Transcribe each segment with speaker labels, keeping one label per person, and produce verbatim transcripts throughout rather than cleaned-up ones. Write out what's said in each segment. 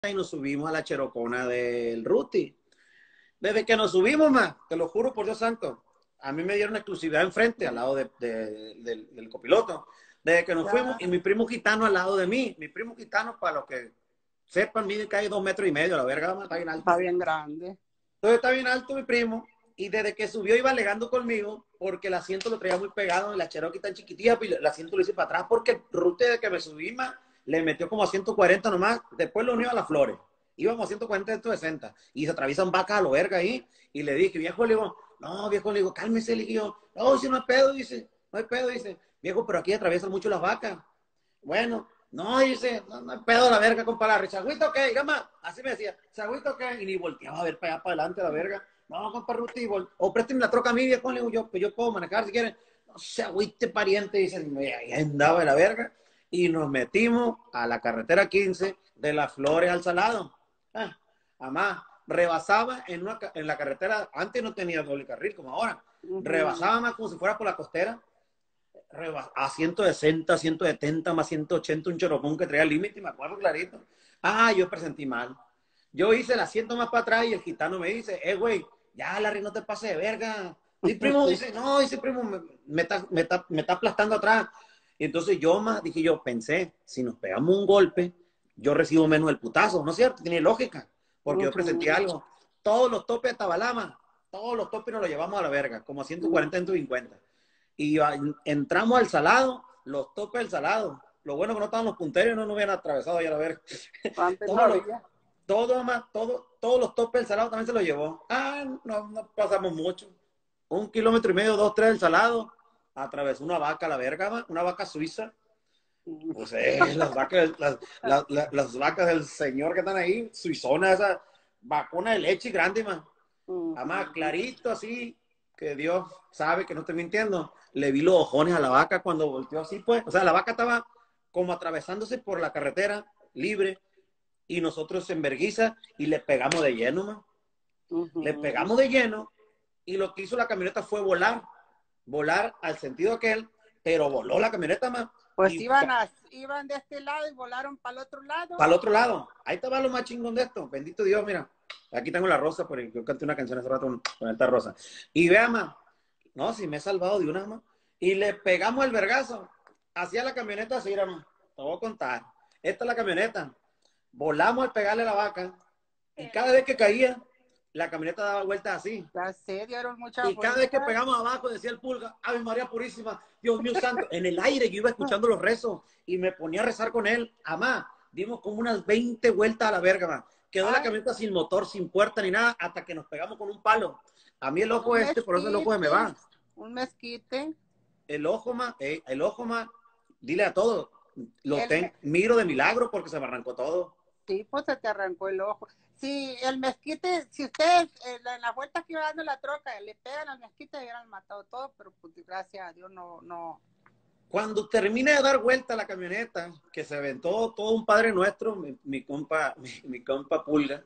Speaker 1: y nos subimos a la cherocona del Ruti. Desde que nos subimos, más, te lo juro por Dios santo, a mí me dieron exclusividad enfrente, al lado de, de, del, del copiloto. Desde que nos fuimos, y mi primo gitano al lado de mí. Mi primo gitano, para los que sepan, mide que hay dos metros y medio, la verga, está bien alto.
Speaker 2: Está bien grande.
Speaker 1: Entonces está bien alto mi primo, y desde que subió iba alegando conmigo, porque el asiento lo traía muy pegado, y la Cherokee tan chiquitilla, y el asiento lo hice para atrás, porque el Rute de que me subí más, le metió como a ciento cuarenta nomás, después lo unió a las Flores. Íbamos a ciento cuarenta, ciento sesenta, y se atraviesan vacas a lo verga ahí, y le dije, viejo, le digo, no, viejo, le digo, cálmese, le digo, no, si no hay pedo, dice, no hay pedo, dice, viejo, pero aquí atraviesan mucho las vacas. Bueno, no, dice, no, no hay pedo la verga, compadre, ¿chagüito o qué? Gama, así me decía, ¿chagüito o qué? Y ni volteaba a ver para allá, para adelante la verga. No, compadre, Ruti, o présteme la troca a mí, viejo, le digo, yo, pues yo puedo manejar si quieren. No se agüite, pariente, dice, y ahí andaba de la verga. Y nos metimos a la carretera quince de Las Flores al Salado. Ah, además, rebasaba en, una, en la carretera, antes no tenía doble carril como ahora, uh-huh. Rebasaba más como si fuera por la costera, a ciento sesenta, ciento setenta, más ciento ochenta, un chorocón que traía el límite, me acuerdo clarito. Ah, yo presentí mal. Yo hice el asiento más para atrás y el gitano me dice, eh, güey, ya, Larry, no te pases de verga. Mi primo dice, no, dice primo, me, me, está, me, está, me está aplastando atrás. Y entonces yo más, dije yo, pensé, si nos pegamos un golpe, yo recibo menos el putazo, ¿no es cierto? Tiene lógica, porque uh-huh. Yo presenté algo. Todos los topes de Tabalama, todos los topes nos los llevamos a la verga, como a ciento cuarenta, ciento cincuenta. Y entramos al Salado, los topes del Salado. Lo bueno que no estaban los punteros y no nos habían atravesado allá a la verga. Todos los, todo, todo, todos los topes del Salado también se los llevó. Ah, no, no pasamos mucho. Un kilómetro y medio, dos, tres del Salado. Atravesó una vaca a la verga, una vaca suiza. Pues eh, las vacas, las, las, las, las vacas del señor que están ahí, suizona, esa vacuna de leche grande, man. Además, clarito así, que Dios sabe que no estoy mintiendo. Le vi los ojones a la vaca cuando volteó así, pues. O sea, la vaca estaba como atravesándose por la carretera libre y nosotros en vergüenza y le pegamos de lleno, man. Uh-huh. Le pegamos de lleno y lo que hizo la camioneta fue volar. Volar al sentido aquel, pero voló la camioneta, más.
Speaker 2: Pues y, iban, a, iban de este lado y volaron para el otro lado.
Speaker 1: Para el otro lado. Ahí estaba lo más chingón de esto. Bendito Dios, mira. Aquí tengo la rosa, porque yo canté una canción hace rato con esta rosa. Y vea, ma. No, si me he salvado de una, ma. Y le pegamos el vergazo. Hacia la camioneta así, era, ma. Te voy a contar. Esta es la camioneta. Volamos al pegarle a la vaca. Y cada vez que caía, la camioneta daba vueltas así.
Speaker 2: Ya sé, dieron muchas
Speaker 1: Y cada vez que pegamos abajo, decía el pulga, Ave María Purísima, Dios mío santo. En el aire yo iba escuchando los rezos y me ponía a rezar con él. Amá, dimos como unas veinte vueltas a la verga, man. Quedó Ay. La camioneta sin motor, sin puerta ni nada, hasta que nos pegamos con un palo. A mí el ojo este, mezquite, por eso el ojo se me va.
Speaker 2: Un mezquite.
Speaker 1: El ojo, ma, eh, el ojo, ma, dile a todo. Lo el... ten, miro de milagro porque se me arrancó todo.
Speaker 2: Sí, pues se te arrancó el ojo. Sí, el mezquite, si ustedes eh, en la vuelta que iba dando la troca le pegan al mezquite, hubieran matado todo, pero pues gracias a Dios no, no.
Speaker 1: Cuando termine de dar vuelta la camioneta, que se aventó todo un Padre Nuestro, mi, mi compa, mi, mi compa Pulga,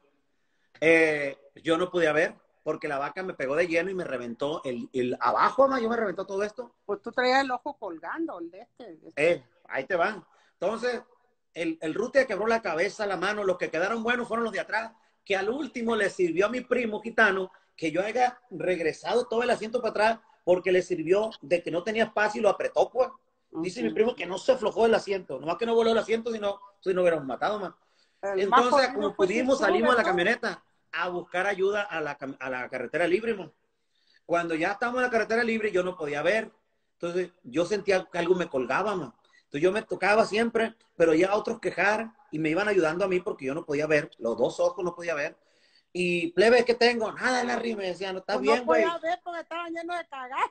Speaker 1: eh, yo no podía ver, porque la vaca me pegó de lleno y me reventó el, el abajo, ma, yo me reventó todo esto.
Speaker 2: Pues tú traías el ojo colgando, el de este. De este.
Speaker 1: Eh, ahí te van. Entonces, el, el Rute quebró la cabeza, la mano, los que quedaron buenos fueron los de atrás, que al último le sirvió a mi primo gitano que yo haya regresado todo el asiento para atrás porque le sirvió de que no tenía espacio y lo apretó, pues. Dice uh-huh. Mi primo que no se aflojó el asiento, nomás que no voló el asiento, sino si no hubiéramos matado más. Entonces, como pudimos, salimos a la camioneta a buscar ayuda a la, a la carretera libre, man. Cuando ya estábamos en la carretera libre, yo no podía ver. Entonces, yo sentía que algo me colgaba, man. Entonces, yo me tocaba siempre, pero ya otros quejar y me iban ayudando a mí porque yo no podía ver, los dos ojos no podía ver. Y plebe, ¿qué tengo? Nada, Larry, me decía, no está
Speaker 2: pues
Speaker 1: bien, güey.
Speaker 2: No podía ver porque estaba lleno de cagadas.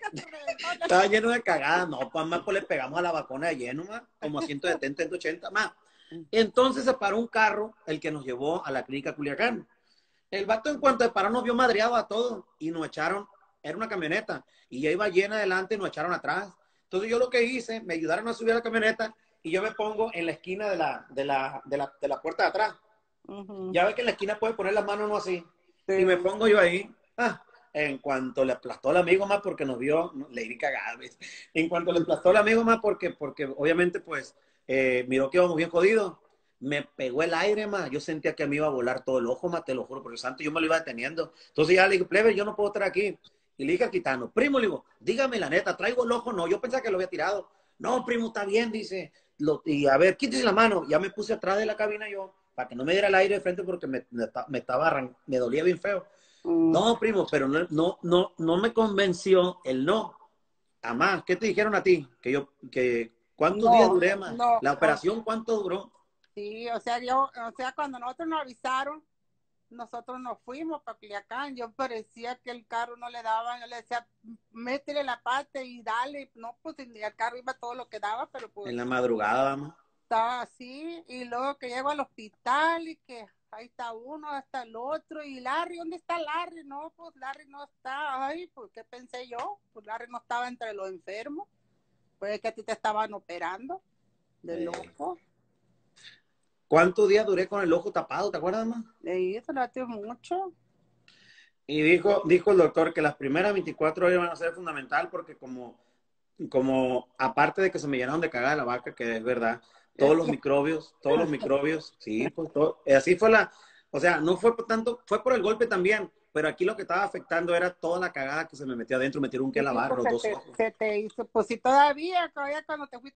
Speaker 1: Estaba lleno de cagadas, no, pues más pues le pegamos a la vacuna de lleno, más, como a ciento setenta, ciento ochenta, más. Entonces se paró un carro, el que nos llevó a la clínica Culiacán. El vato en cuanto se paró nos vio madreado a todos y nos echaron, era una camioneta, y ya iba llena adelante y nos echaron atrás. Entonces yo lo que hice, me ayudaron a subir a la camioneta y yo me pongo en la esquina de la, de la, de la, de la puerta de atrás. Uh-huh. Ya ves que en la esquina puede poner las manos no así. Sí. Y me pongo yo ahí. Ah, en cuanto le aplastó al amigo más porque nos vio, no, le di cagada, ¿ves? En cuanto le aplastó al amigo más porque, porque obviamente pues eh, miró que íbamos bien jodidos. me pegó el aire, ma. Yo sentía que me iba a volar todo el ojo, ma, te lo juro, por el santo, yo me lo iba deteniendo. Entonces ya le dije, plebe, yo no puedo estar aquí. Y le dije al gitano, primo, le digo, dígame la neta, ¿traigo el ojo? No, yo pensaba que lo había tirado. No, primo, está bien, dice. Lo, y a ver, quítese la mano. Ya me puse atrás de la cabina yo, para que no me diera el aire de frente porque me, me, me estaba arran me dolía bien feo.
Speaker 2: Mm.
Speaker 1: No, primo, pero no, no, no, no me convenció el no. Amá, ¿qué te dijeron a ti? Que yo, que, ¿cuántos días
Speaker 2: No,
Speaker 1: duré, más?
Speaker 2: no,
Speaker 1: La
Speaker 2: o-
Speaker 1: operación, ¿cuánto duró?
Speaker 2: sí, o sea, yo, o sea, cuando nosotros nos avisaron, nosotros nos fuimos para Culiacán. Yo parecía que el carro no le daba, yo le decía, métele la pata y dale. No, pues el carro iba todo lo que daba, pero
Speaker 1: En
Speaker 2: pues
Speaker 1: la madrugada, amá.
Speaker 2: estaba así. Y luego que llego al hospital y que ahí está uno, hasta el otro. Y Larry, ¿dónde está Larry? No, pues Larry no está. Ay, pues ¿qué pensé yo? Pues Larry no estaba entre los enfermos. Pues que a ti te estaban operando del
Speaker 1: Eh,
Speaker 2: ojo.
Speaker 1: ¿Cuántos días duré con el ojo tapado? ¿Te acuerdas, más?
Speaker 2: Y eso no tiene mucho.
Speaker 1: Y dijo, dijo el doctor que las primeras veinticuatro horas van a ser fundamental porque como, como aparte de que se me llenaron de cagada la vaca, que es verdad, todos los microbios, todos los microbios, sí, pues todo, así fue la, o sea, no fue por tanto, fue por el golpe también, pero aquí lo que estaba afectando era toda la cagada que se me metió adentro, me tuvieron que
Speaker 2: Sí,
Speaker 1: lavar
Speaker 2: pues
Speaker 1: los
Speaker 2: se
Speaker 1: dos
Speaker 2: te,
Speaker 1: ojos.
Speaker 2: se te hizo, pues si todavía, todavía cuando te fuiste